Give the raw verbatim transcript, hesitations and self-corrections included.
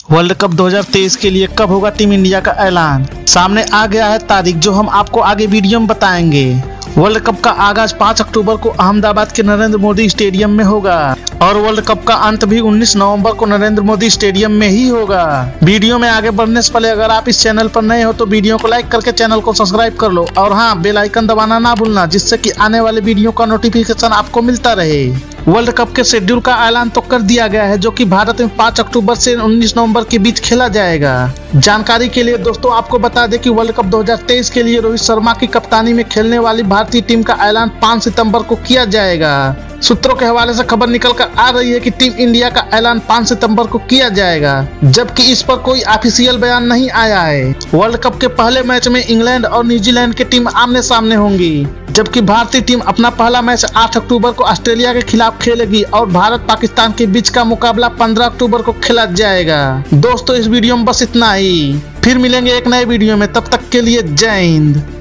World cup दो हज़ार तेईस के लिए कब होगा टीम इंडिया का ऐलान। सामने आ गया है तारीख, जो हम आपको आगे वीडियो में बताएंगे। वर्ल्ड कप का आगाज पाँच अक्टूबर को अहमदाबाद के नरेंद्र मोदी स्टेडियम में होगा और वर्ल्ड कप का अंत भी उन्नीस नवंबर को नरेंद्र मोदी स्टेडियम में ही होगा। वीडियो में आगे बढ़ने से पहले अगर आप इस चैनल पर नए हो तो वीडियो को लाइक करके चैनल को सब्सक्राइब कर लो और हाँ, बेल आइकन दबाना ना भूलना, जिससे कि आने वाले वीडियो का नोटिफिकेशन आपको मिलता रहे। वर्ल्ड कप के शेड्यूल का ऐलान तो कर दिया गया है, जो कि भारत में पाँच अक्टूबर से उन्नीस नवंबर के बीच खेला जाएगा। जानकारी के लिए दोस्तों आपको बता दें कि वर्ल्ड कप दो हज़ार तेईस के लिए रोहित शर्मा की कप्तानी में खेलने वाली भारतीय टीम का ऐलान पाँच सितंबर को किया जाएगा। सूत्रों के हवाले से खबर निकल कर आ रही है कि टीम इंडिया का ऐलान पाँच सितंबर को किया जाएगा, जबकि इस पर कोई ऑफिशियल बयान नहीं आया है। वर्ल्ड कप के पहले मैच में इंग्लैंड और न्यूजीलैंड की टीम आमने सामने होंगी, जबकि भारतीय टीम अपना पहला मैच आठ अक्टूबर को ऑस्ट्रेलिया के खिलाफ खेलेगी और भारत पाकिस्तान के बीच का मुकाबला पंद्रह अक्टूबर को खेला जाएगा। दोस्तों, इस वीडियो में बस इतना ही, फिर मिलेंगे एक नए वीडियो में, तब तक के लिए जय हिंद।